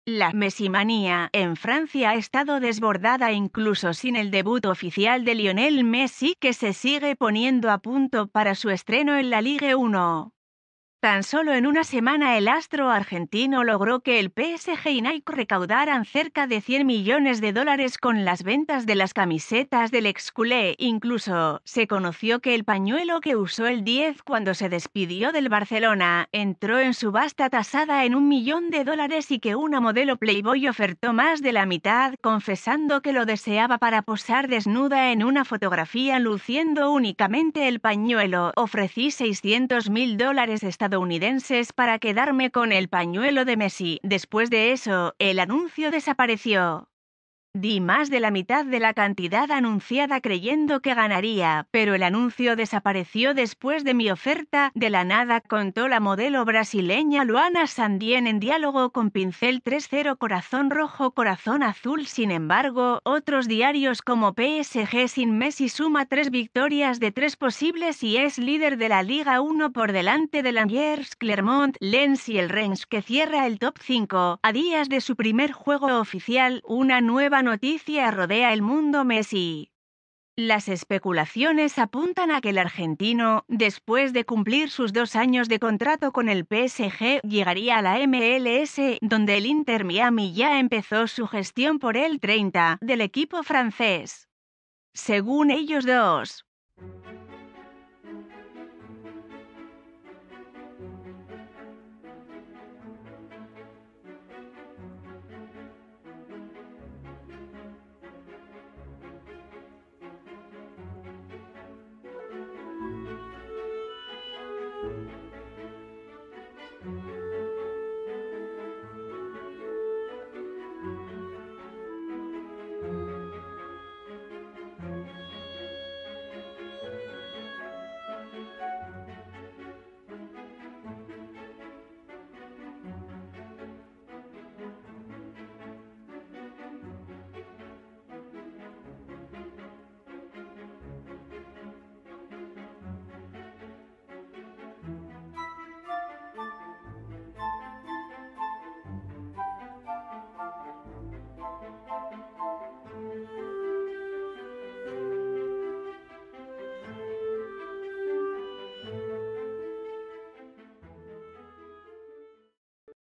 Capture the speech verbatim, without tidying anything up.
La Messimanía en Francia ha estado desbordada incluso sin el debut oficial de Lionel Messi, que se sigue poniendo a punto para su estreno en la Ligue uno. Tan solo en una semana el astro argentino logró que el P S G y Nike recaudaran cerca de cien millones de dólares con las ventas de las camisetas del exculé. Incluso se conoció que el pañuelo que usó el diez cuando se despidió del Barcelona entró en subasta tasada en un millón de dólares y que una modelo Playboy ofertó más de la mitad, confesando que lo deseaba para posar desnuda en una fotografía luciendo únicamente el pañuelo. Ofrecí seiscientos mil dólares estadounidenses para quedarme con el pañuelo de Messi. Después de eso, el anuncio desapareció. Di más de la mitad de la cantidad anunciada creyendo que ganaría, pero el anuncio desapareció después de mi oferta. De la nada, contó la modelo brasileña Luana Sandien en diálogo con Pincel tres cero Corazón Rojo Corazón Azul. Sin embargo, otros diarios como P S G sin Messi suma tres victorias de tres posibles y es líder de la Liga uno por delante del Angers, Clermont, Lens y el Rennes, que cierra el top cinco. A días de su primer juego oficial, una nueva noticia rodea el mundo Messi. Las especulaciones apuntan a que el argentino, después de cumplir sus dos años de contrato con el P S G, llegaría a la M L S, donde el Inter Miami ya empezó su gestión por el treinta del equipo francés. Según ellos dos,